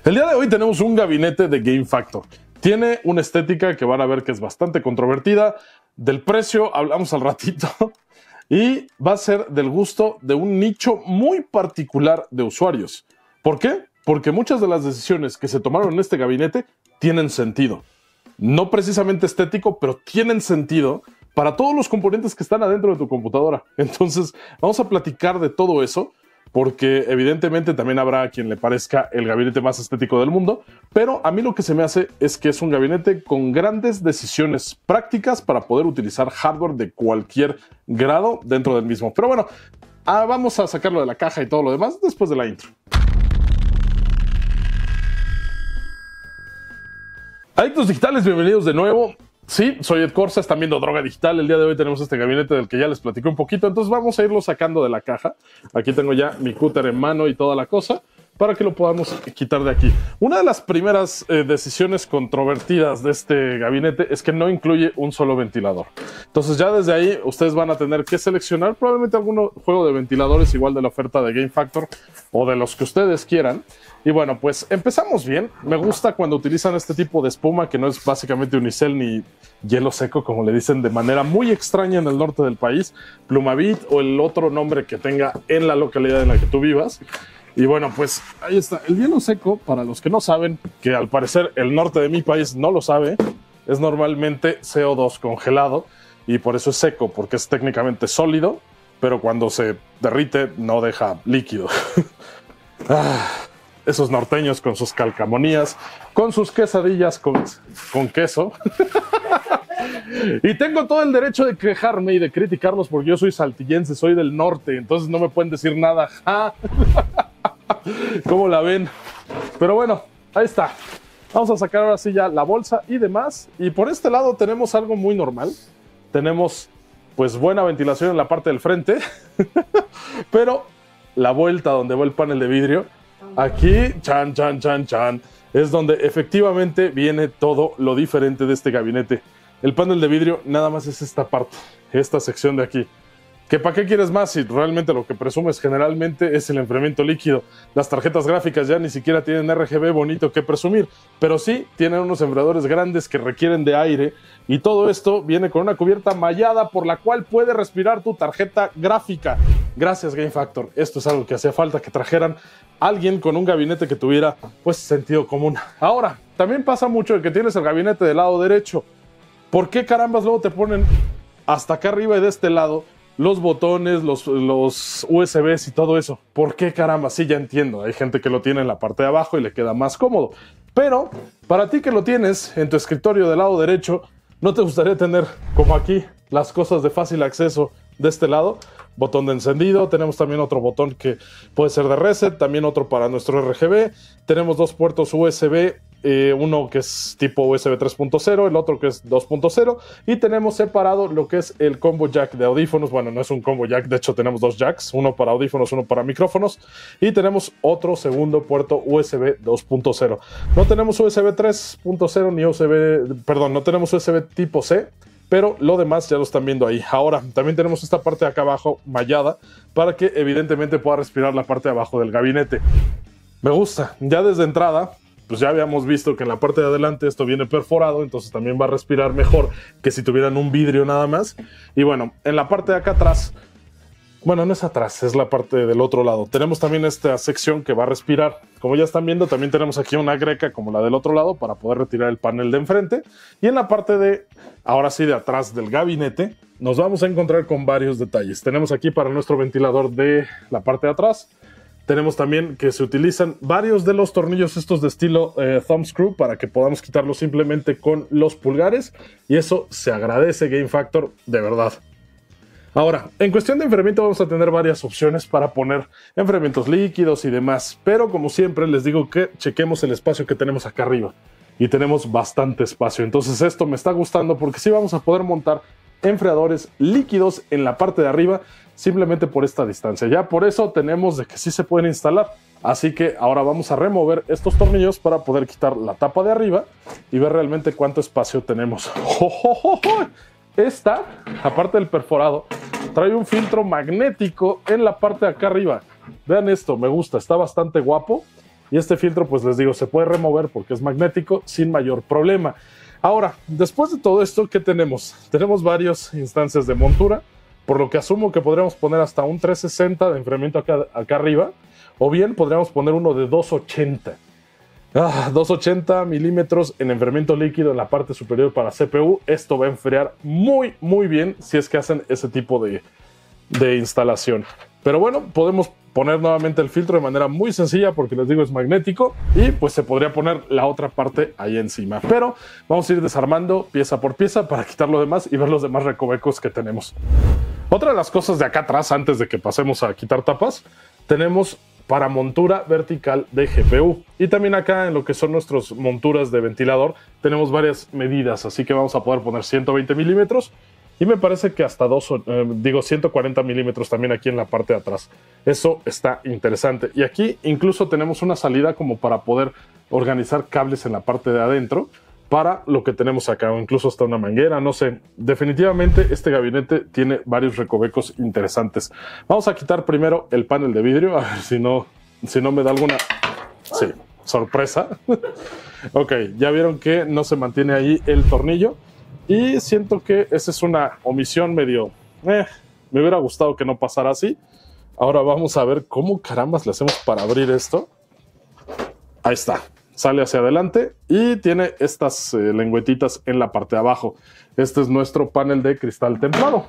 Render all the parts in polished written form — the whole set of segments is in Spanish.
El día de hoy tenemos un gabinete de Game Factor. Tiene una estética que van a ver que es bastante controvertida. Del precio hablamos al ratito. Y va a ser del gusto de un nicho muy particular de usuarios. ¿Por qué? Porque muchas de las decisiones que se tomaron en este gabinete tienen sentido. No precisamente estético, pero tienen sentido para todos los componentes que están adentro de tu computadora. Entonces, vamos a platicar de todo eso, porque evidentemente también habrá a quien le parezca el gabinete más estético del mundo, pero a mí lo que se me hace es que es un gabinete con grandes decisiones prácticas para poder utilizar hardware de cualquier grado dentro del mismo. Pero bueno, vamos a sacarlo de la caja y todo lo demás después de la intro. Adictos digitales, bienvenidos de nuevo. Sí, soy Ed Corsa, están viendo Droga Digital. El día de hoy tenemos este gabinete del que ya les platiqué un poquito, entonces vamos a irlo sacando de la caja. Aquí tengo ya mi cúter en mano y toda la cosa para que lo podamos quitar de aquí. Una de las primeras decisiones controvertidas de este gabinete es que no incluye un solo ventilador. Entonces ya desde ahí ustedes van a tener que seleccionar probablemente algún juego de ventiladores igual de la oferta de Game Factor o de los que ustedes quieran. Y bueno, pues empezamos bien. Me gusta cuando utilizan este tipo de espuma que no es básicamente unicel ni hielo seco, como le dicen de manera muy extraña en el norte del país, Plumavit o el otro nombre que tenga en la localidad en la que tú vivas. Y bueno, pues ahí está. El hielo seco, para los que no saben, que al parecer el norte de mi país no lo sabe, es normalmente CO2 congelado y por eso es seco, porque es técnicamente sólido, pero cuando se derrite no deja líquido. Esos norteños con sus calcamonías, con sus quesadillas con queso. Y tengo todo el derecho de quejarme y de criticarlos porque yo soy saltillense, soy del norte, entonces no me pueden decir nada. ¿Cómo la ven? Pero bueno, ahí está. Vamos a sacar ahora sí ya la bolsa y demás. Y por este lado tenemos algo muy normal. Tenemos pues buena ventilación en la parte del frente. Pero la vuelta donde va el panel de vidrio, aquí, chan, es donde efectivamente viene todo lo diferente de este gabinete. El panel de vidrio nada más es esta parte, esta sección de aquí. ¿Que para qué quieres más si realmente lo que presumes generalmente es el enfriamiento líquido? Las tarjetas gráficas ya ni siquiera tienen RGB bonito que presumir, pero sí tienen unos enfriadores grandes que requieren de aire y todo esto viene con una cubierta mallada por la cual puede respirar tu tarjeta gráfica. Gracias Game Factor, esto es algo que hacía falta que trajeran alguien con un gabinete que tuviera pues sentido común. Ahora, también pasa mucho de que tienes el gabinete del lado derecho. ¿Por qué carambas luego te ponen hasta acá arriba y de este lado los botones, los USBs y todo eso? ¿Por qué caramba? Sí, ya entiendo. Hay gente que lo tiene en la parte de abajo y le queda más cómodo. Pero para ti que lo tienes en tu escritorio del lado derecho, ¿no te gustaría tener como aquí las cosas de fácil acceso de este lado? Botón de encendido, tenemos también otro botón que puede ser de reset, también otro para nuestro RGB. Tenemos dos puertos USB, uno que es tipo USB 3.0, el otro que es 2.0, y tenemos separado lo que es el combo jack de audífonos. Bueno, no es un combo jack, de hecho tenemos dos jacks, uno para audífonos, uno para micrófonos, y tenemos otro segundo puerto USB 2.0. No tenemos USB 3.0 ni no tenemos USB tipo C, pero lo demás ya lo están viendo ahí. Ahora, también tenemos esta parte de acá abajo mallada para que evidentemente pueda respirar la parte de abajo del gabinete. Me gusta. Ya desde entrada, pues ya habíamos visto que en la parte de adelante esto viene perforado, entonces también va a respirar mejor que si tuvieran un vidrio nada más. Y bueno, en la parte de acá atrás, bueno, no es atrás, es la parte del otro lado. Tenemos también esta sección que va a respirar. Como ya están viendo, también tenemos aquí una greca como la del otro lado para poder retirar el panel de enfrente. Y en la parte de, ahora sí, de atrás del gabinete, nos vamos a encontrar con varios detalles. Tenemos aquí para nuestro ventilador de la parte de atrás. Tenemos también que se utilizan varios de los tornillos estos de estilo thumb screw para que podamos quitarlos simplemente con los pulgares. Y eso se agradece Game Factor, de verdad. Ahora, en cuestión de enfriamiento vamos a tener varias opciones para poner enfriamientos líquidos y demás, pero como siempre les digo que chequemos el espacio que tenemos acá arriba y tenemos bastante espacio, entonces esto me está gustando porque sí vamos a poder montar enfriadores líquidos en la parte de arriba simplemente por esta distancia. Ya por eso tenemos de que sí se pueden instalar, así que ahora vamos a remover estos tornillos para poder quitar la tapa de arriba y ver realmente cuánto espacio tenemos. Esta, aparte del perforado, trae un filtro magnético en la parte de acá arriba. Vean esto, me gusta, está bastante guapo. y este filtro, pues les digo, se puede remover porque es magnético sin mayor problema. Ahora, después de todo esto, ¿qué tenemos? Tenemos varias instancias de montura, por lo que asumo que podríamos poner hasta un 360 de enfriamiento acá arriba, o bien podríamos poner uno de 280. 280 milímetros en enfriamiento líquido en la parte superior para CPU. Esto va a enfriar muy bien si es que hacen ese tipo de instalación. Pero bueno, podemos poner nuevamente el filtro de manera muy sencilla porque les digo es magnético y pues se podría poner la otra parte ahí encima. Pero vamos a ir desarmando pieza por pieza para quitar lo demás y ver los demás recovecos que tenemos. Otra de las cosas de acá atrás, antes de que pasemos a quitar tapas, tenemos para montura vertical de GPU. Y también acá en lo que son nuestras monturas de ventilador tenemos varias medidas, así que vamos a poder poner 120 milímetros y me parece que hasta 140 milímetros también aquí en la parte de atrás. Eso está interesante. Y aquí incluso tenemos una salida como para poder organizar cables en la parte de adentro para lo que tenemos acá, o incluso hasta una manguera, no sé. Definitivamente este gabinete tiene varios recovecos interesantes. Vamos a quitar primero el panel de vidrio, a ver si no me da alguna sorpresa. Ok, ya vieron que no se mantiene ahí el tornillo y siento que esa es una omisión medio... me hubiera gustado que no pasara así. Ahora vamos a ver cómo carambas le hacemos para abrir esto. Ahí está. Sale hacia adelante y tiene estas lengüetitas en la parte de abajo. Este es nuestro panel de cristal templado.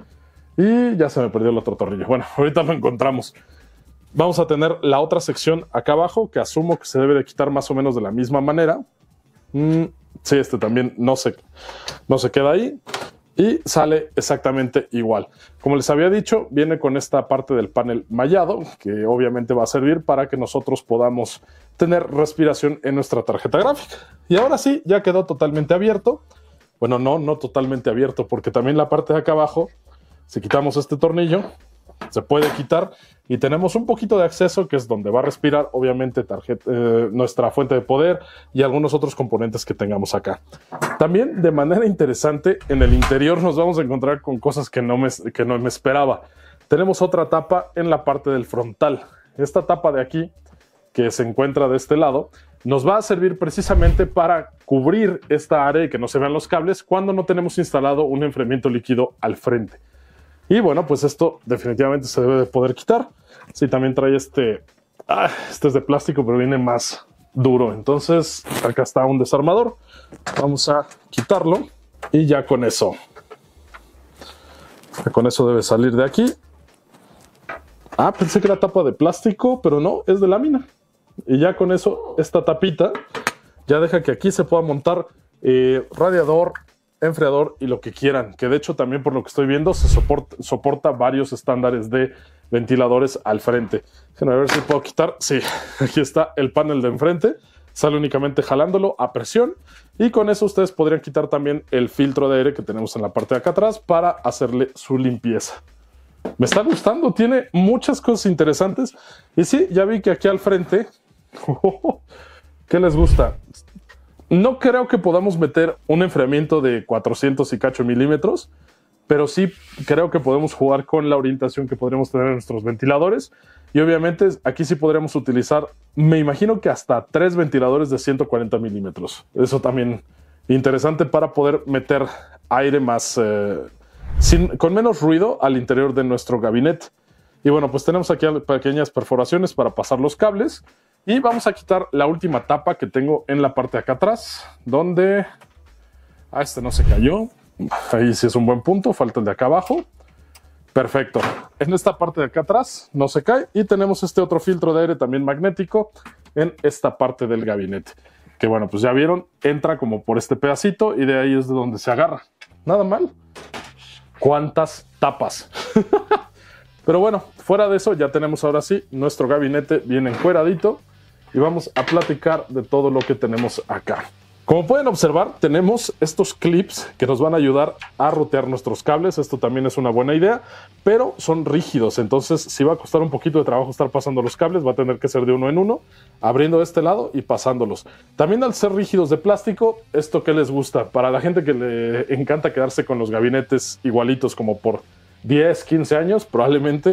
Y ya se me perdió el otro tornillo. Bueno, ahorita lo encontramos. Vamos a tener la otra sección acá abajo, que asumo que se debe de quitar más o menos de la misma manera. Sí, este también no se queda ahí. Y sale exactamente igual. Como les había dicho, viene con esta parte del panel mallado, que obviamente va a servir para que nosotros podamos tener respiración en nuestra tarjeta gráfica. Y ahora sí, ya quedó totalmente abierto. Bueno, no totalmente abierto, porque también la parte de acá abajo, si quitamos este tornillo, se puede quitar y tenemos un poquito de acceso, que es donde va a respirar, obviamente, nuestra fuente de poder y algunos otros componentes que tengamos acá. También, de manera interesante, en el interior nos vamos a encontrar con cosas que no me esperaba. Tenemos otra tapa en la parte del frontal. Esta tapa de aquí, que se encuentra de este lado, nos va a servir precisamente para cubrir esta área y que no se vean los cables cuando no tenemos instalado un enfriamiento líquido al frente. Y bueno, pues esto definitivamente se debe de poder quitar. Sí, también trae este es de plástico, pero viene más duro. Entonces, acá está un desarmador. Vamos a quitarlo y ya con eso debe salir de aquí. Pensé que era tapa de plástico, pero no, es de lámina. Y ya con eso, esta tapita ya deja que aquí se pueda montar radiador, enfriador y lo que quieran, que de hecho también por lo que estoy viendo se soporta varios estándares de ventiladores al frente. Déjenme ver si puedo quitar. Sí, aquí está el panel de enfrente, sale únicamente jalándolo a presión y con eso ustedes podrían quitar también el filtro de aire que tenemos en la parte de acá atrás para hacerle su limpieza. Me está gustando, tiene muchas cosas interesantes y sí, ya vi que aquí al frente ¿qué les gusta? No creo que podamos meter un enfriamiento de 400 y cacho milímetros, pero sí creo que podemos jugar con la orientación que podríamos tener en nuestros ventiladores. Y obviamente aquí sí podríamos utilizar, me imagino que hasta 3 ventiladores de 140 milímetros. Eso también interesante para poder meter aire más, con menos ruido al interior de nuestro gabinete. Y bueno, pues tenemos aquí pequeñas perforaciones para pasar los cables. Y vamos a quitar la última tapa que tengo en la parte de acá atrás, donde... este no se cayó. Ahí sí es un buen punto, falta el de acá abajo. Perfecto. En esta parte de acá atrás no se cae. Y tenemos este otro filtro de aire también magnético en esta parte del gabinete. Que bueno, pues ya vieron, entra como por este pedacito y de ahí es de donde se agarra. Nada mal. ¿Cuántas tapas? Pero bueno, fuera de eso ya tenemos ahora sí nuestro gabinete bien encueradito. Y vamos a platicar de todo lo que tenemos acá. Como pueden observar, tenemos estos clips que nos van a ayudar a rutear nuestros cables. Esto también es una buena idea, pero son rígidos. Entonces, si va a costar un poquito de trabajo estar pasando los cables, va a tener que ser de uno en uno, abriendo de este lado y pasándolos. También al ser rígidos de plástico, ¿esto qué les gusta? Para la gente que le encanta quedarse con los gabinetes igualitos como por 10, 15 años, probablemente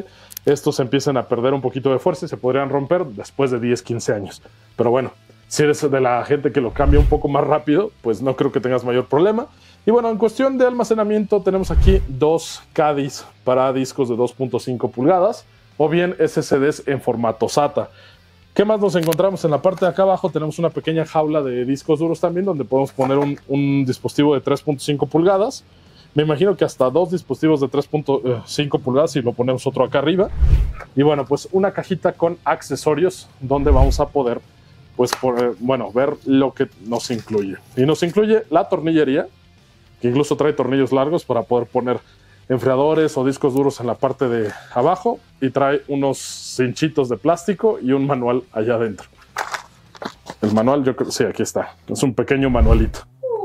estos empiezan a perder un poquito de fuerza y se podrían romper después de 10, 15 años. Pero bueno, si eres de la gente que lo cambia un poco más rápido, pues no creo que tengas mayor problema. Y bueno, en cuestión de almacenamiento tenemos aquí dos CADIs para discos de 2.5 pulgadas o bien SSDs en formato SATA. ¿Qué más nos encontramos? En la parte de acá abajo tenemos una pequeña jaula de discos duros también donde podemos poner un dispositivo de 3.5 pulgadas. Me imagino que hasta dos dispositivos de 3.5 pulgadas y lo ponemos otro acá arriba. Y bueno, pues una cajita con accesorios donde vamos a poder pues ver lo que nos incluye. Y nos incluye la tornillería, que incluso trae tornillos largos para poder poner enfriadores o discos duros en la parte de abajo, y trae unos cinchitos de plástico y un manual allá adentro. El manual, yo creo, sí, aquí está. Es un pequeño manualito.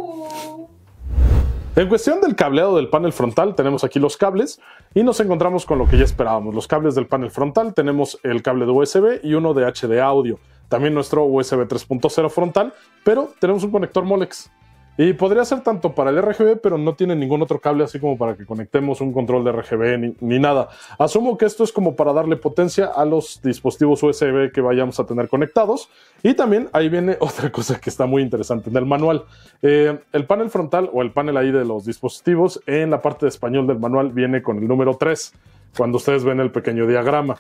En cuestión del cableado del panel frontal, tenemos aquí los cables y nos encontramos con lo que ya esperábamos. Los cables del panel frontal, tenemos el cable de USB y uno de HD audio. También nuestro USB 3.0 frontal, pero tenemos un conector Molex. Y podría ser tanto para el RGB, pero no tiene ningún otro cable así como para que conectemos un control de RGB ni nada. Asumo que esto es como para darle potencia a los dispositivos USB que vayamos a tener conectados. Y también ahí viene otra cosa que está muy interesante en el manual. El panel frontal o el panel ahí de los dispositivos, en la parte de español del manual viene con el número 3, cuando ustedes ven el pequeño diagrama.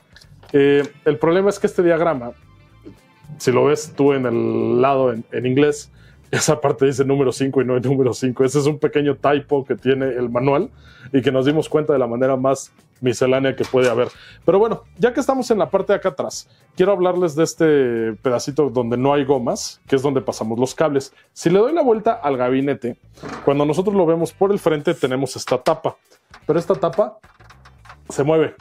El problema es que este diagrama, si lo ves tú en el lado en inglés, esa parte dice número 5 y no el número 5. Ese es un pequeño typo que tiene el manual y que nos dimos cuenta de la manera más miscelánea que puede haber. Pero bueno, ya que estamos en la parte de acá atrás, quiero hablarles de este pedacito donde no hay gomas, que es donde pasamos los cables. Si le doy la vuelta al gabinete, cuando nosotros lo vemos por el frente tenemos esta tapa, pero esta tapa se mueve.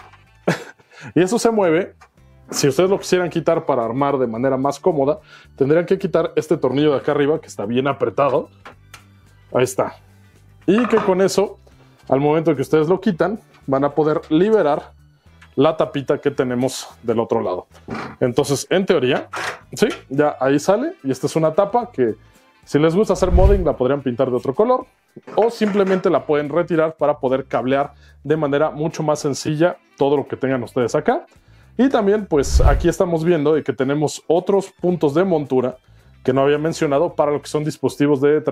Y eso se mueve. Si ustedes lo quisieran quitar para armar de manera más cómoda, tendrían que quitar este tornillo de acá arriba que está bien apretado. Ahí está. Y que con eso, al momento que ustedes lo quitan, van a poder liberar la tapita que tenemos del otro lado. Entonces, en teoría, sí, ya ahí sale. Y esta es una tapa que, si les gusta hacer modding, la podrían pintar de otro color. O simplemente la pueden retirar para poder cablear de manera mucho más sencilla todo lo que tengan ustedes acá. Y también, pues aquí estamos viendo que tenemos otros puntos de montura que no había mencionado para lo que son dispositivos de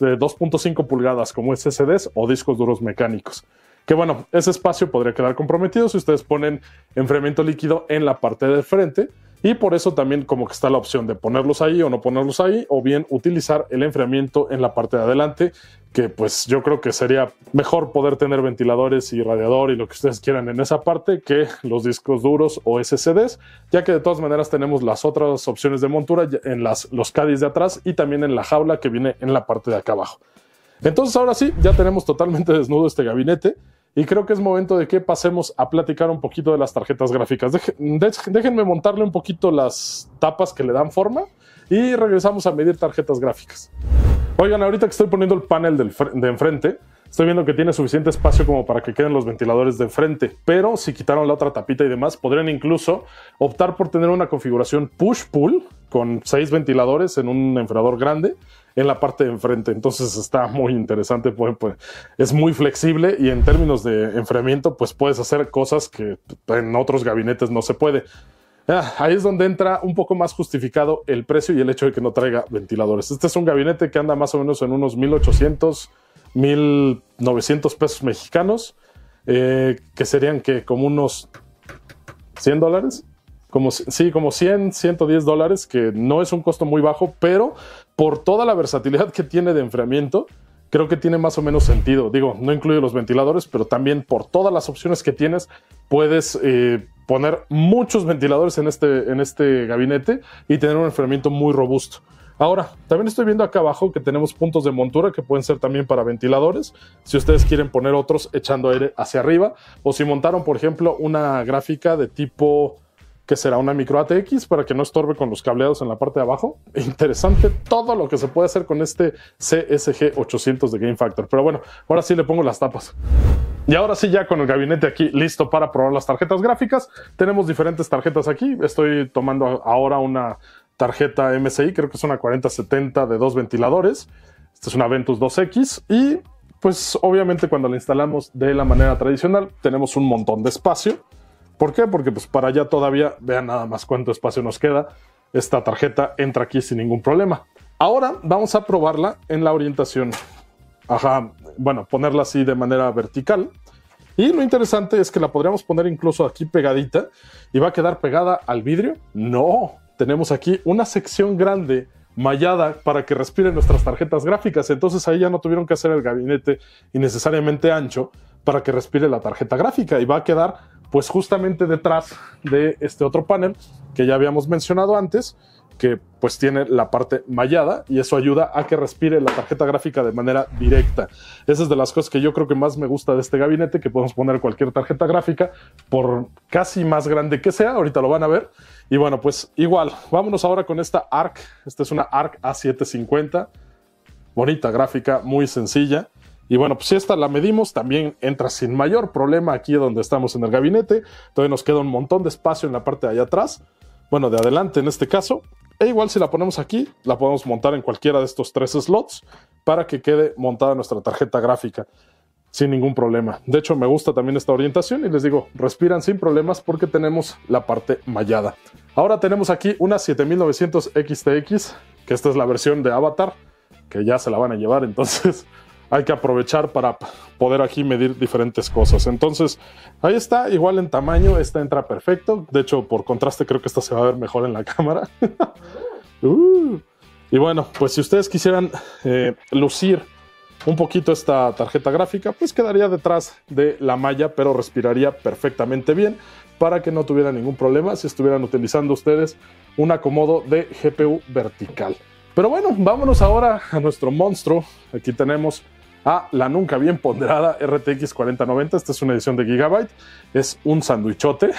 2.5 pulgadas como SSDs o discos duros mecánicos. Que bueno, ese espacio podría quedar comprometido si ustedes ponen enfriamiento líquido en la parte de frente. Y por eso también como que está la opción de ponerlos ahí o no ponerlos ahí, o bien utilizar el enfriamiento en la parte de adelante, que pues yo creo que sería mejor poder tener ventiladores y radiador y lo que ustedes quieran en esa parte que los discos duros o SSDs, ya que de todas maneras tenemos las otras opciones de montura en los CADIs de atrás y también en la jaula que viene en la parte de acá abajo. Entonces ahora sí, ya tenemos totalmente desnudo este gabinete. Y creo que es momento de que pasemos a platicar un poquito de las tarjetas gráficas. Déjenme montarle un poquito las tapas que le dan forma y regresamos a medir tarjetas gráficas. Oigan, ahorita que estoy poniendo el panel de enfrente, estoy viendo que tiene suficiente espacio como para que queden los ventiladores de enfrente, pero si quitaron la otra tapita y demás, podrían incluso optar por tener una configuración push-pull con 6 ventiladores en un enfriador grande en la parte de enfrente. Entonces está muy interesante, pues, es muy flexible y en términos de enfriamiento pues puedes hacer cosas que en otros gabinetes no se puede. Ahí es donde entra un poco más justificado el precio y el hecho de que no traiga ventiladores. Este es un gabinete que anda más o menos en unos 1,800, 1,900 pesos mexicanos, que serían que como unos $100. Como 100, 110 dólares, que no es un costo muy bajo, pero por toda la versatilidad que tiene de enfriamiento, creo que tiene más o menos sentido. Digo, no incluye los ventiladores, pero también por todas las opciones que tienes, puedes poner muchos ventiladores en este gabinete y tener un enfriamiento muy robusto. Ahora, también estoy viendo acá abajo que tenemos puntos de montura que pueden ser también para ventiladores, si ustedes quieren poner otros echando aire hacia arriba, o si montaron, por ejemplo, una gráfica de tipo, que será una micro ATX para que no estorbe con los cableados en la parte de abajo. Interesante todo lo que se puede hacer con este CSG 800 de Game Factor. Pero bueno, ahora sí le pongo las tapas. Y ahora sí, ya con el gabinete aquí listo para probar las tarjetas gráficas. Tenemos diferentes tarjetas aquí. Estoy tomando ahora una tarjeta MSI, creo que es una 4070 de 2 ventiladores. Esta es una Ventus 2X y pues obviamente cuando la instalamos de la manera tradicional tenemos un montón de espacio ¿Por qué? Porque pues para allá todavía, vean nada más cuánto espacio nos queda. Esta tarjeta entra aquí sin ningún problema. Ahora vamos a probarla en la orientación. Bueno, ponerla así de manera vertical. Y lo interesante es que la podríamos poner incluso aquí pegadita y va a quedar pegada al vidrio. No, tenemos aquí una sección grande mallada para que respiren nuestras tarjetas gráficas. Entonces ahí ya no tuvieron que hacer el gabinete innecesariamente ancho para que respire la tarjeta gráfica y va a quedar pues justamente detrás de este otro panel que ya habíamos mencionado antes, que pues tiene la parte mallada y eso ayuda a que respire la tarjeta gráfica de manera directa. Esa es de las cosas que yo creo que más me gusta de este gabinete, que podemos poner cualquier tarjeta gráfica por casi más grande que sea, ahorita lo van a ver. Y bueno, pues igual, vámonos ahora con esta ARC. Esta es una ARC A750, bonita gráfica, muy sencilla. Y bueno, pues si esta la medimos, también entra sin mayor problema aquí donde estamos en el gabinete. Todavía nos queda un montón de espacio en la parte de allá atrás, bueno, de adelante en este caso. E igual si la ponemos aquí, la podemos montar en cualquiera de estos 3 slots para que quede montada nuestra tarjeta gráfica sin ningún problema. De hecho, me gusta también esta orientación y les digo, respiran sin problemas porque tenemos la parte mallada. Ahora tenemos aquí una 7900 XTX, que esta es la versión de Avatar, que ya se la van a llevar, entonces hay que aprovechar para poder aquí medir diferentes cosas. Entonces, ahí está, igual en tamaño, esta entra perfecto. De hecho, por contraste, creo que esta se va a ver mejor en la cámara. Y bueno, pues si ustedes quisieran lucir un poquito esta tarjeta gráfica, pues quedaría detrás de la malla, pero respiraría perfectamente bien para que no tuviera ningún problema si estuvieran utilizando ustedes un acomodo de GPU vertical. Pero bueno, vámonos ahora a nuestro monstruo. Aquí tenemos a la nunca bien ponderada RTX 4090. Esta es una edición de Gigabyte. Es un sandwichote.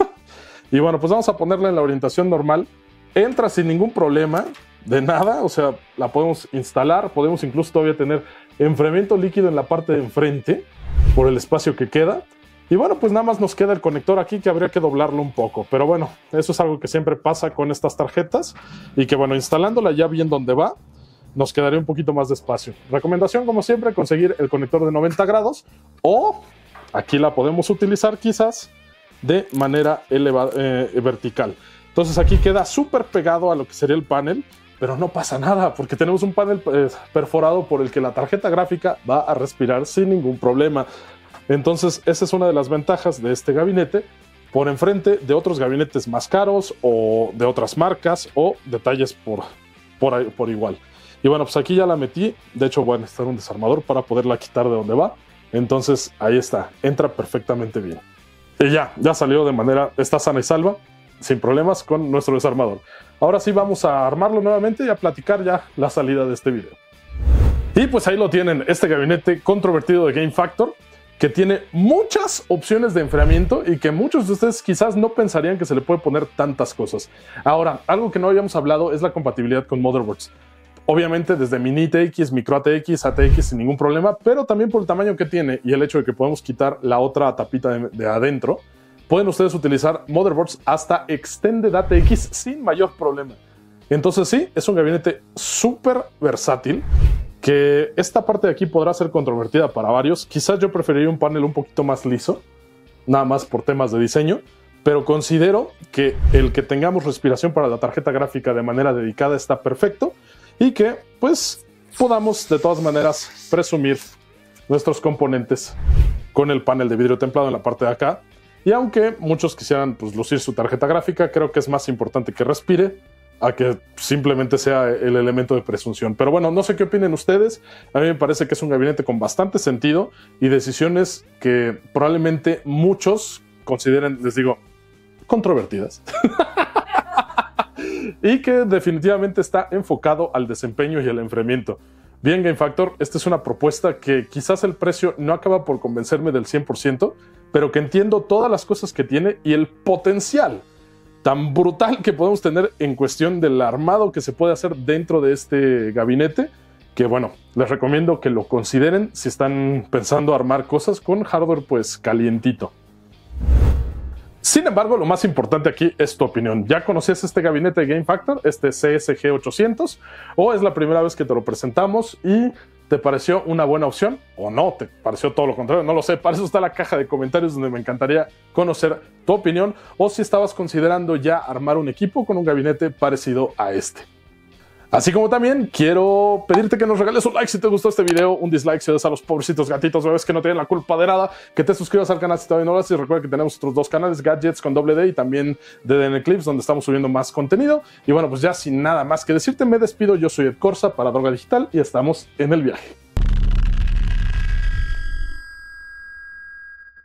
Y bueno, pues vamos a ponerla en la orientación normal. Entra sin ningún problema de nada. O sea, la podemos instalar. Podemos incluso todavía tener enfriamiento líquido en la parte de enfrente por el espacio que queda. Y bueno, pues nada más nos queda el conector aquí que habría que doblarlo un poco. Pero bueno, eso es algo que siempre pasa con estas tarjetas. Y que bueno, instalándola ya bien donde va, nos quedaría un poquito más de espacio. Recomendación, como siempre, conseguir el conector de 90 grados o aquí la podemos utilizar quizás de manera vertical. Entonces aquí queda súper pegado a lo que sería el panel, pero no pasa nada porque tenemos un panel perforado por el que la tarjeta gráfica va a respirar sin ningún problema. Entonces esa es una de las ventajas de este gabinete por enfrente de otros gabinetes más caros o de otras marcas o detalles por igual. Y bueno, pues aquí ya la metí. De hecho, voy a necesitar un desarmador para poderla quitar de donde va. Entonces, ahí está. Entra perfectamente bien. Y ya salió de manera, está sana y salva, sin problemas con nuestro desarmador. Ahora sí vamos a armarlo nuevamente y a platicar ya la salida de este video. Y pues ahí lo tienen, este gabinete controvertido de Game Factor, que tiene muchas opciones de enfriamiento y que muchos de ustedes quizás no pensarían que se le puede poner tantas cosas. Ahora, algo que no habíamos hablado es la compatibilidad con motherboards. Obviamente desde Mini ATX, Micro ATX, ATX sin ningún problema, pero también por el tamaño que tiene y el hecho de que podemos quitar la otra tapita de adentro, pueden ustedes utilizar motherboards hasta Extended ATX sin mayor problema. Entonces sí, es un gabinete súper versátil, que esta parte de aquí podrá ser controvertida para varios. Quizás yo preferiría un panel un poquito más liso, nada más por temas de diseño, pero considero que el que tengamos respiración para la tarjeta gráfica de manera dedicada está perfecto. Y que pues podamos de todas maneras presumir nuestros componentes con el panel de vidrio templado en la parte de acá. Y aunque muchos quisieran pues lucir su tarjeta gráfica, creo que es más importante que respire a que simplemente sea el elemento de presunción. Pero bueno, no sé qué opinen ustedes. A mí me parece que es un gabinete con bastante sentido y decisiones que probablemente muchos consideren, les digo, controvertidas. Y que definitivamente está enfocado al desempeño y al enfriamiento. Bien, Game Factor, esta es una propuesta que quizás el precio no acaba por convencerme del 100%, pero que entiendo todas las cosas que tiene y el potencial tan brutal que podemos tener en cuestión del armado que se puede hacer dentro de este gabinete, que bueno, les recomiendo que lo consideren si están pensando armar cosas con hardware pues calientito. Sin embargo, lo más importante aquí es tu opinión. ¿Ya conocías este gabinete de Game Factor, este CSG 800? ¿O es la primera vez que te lo presentamos y ¿Te pareció una buena opción o no? ¿Te pareció todo lo contrario? No lo sé. Para eso está la caja de comentarios donde me encantaría conocer tu opinión o si estabas considerando ya armar un equipo con un gabinete parecido a este. Así como también quiero pedirte que nos regales un like si te gustó este video, un dislike si odias a los pobrecitos gatitos bebés que no tienen la culpa de nada, que te suscribas al canal si todavía no lo haces y recuerda que tenemos otros dos canales, Gadgets con doble D y también DDN Clips, donde estamos subiendo más contenido. Y bueno, pues ya sin nada más que decirte, me despido. Yo soy Ed Corsa para Droga Digital y estamos en el viaje.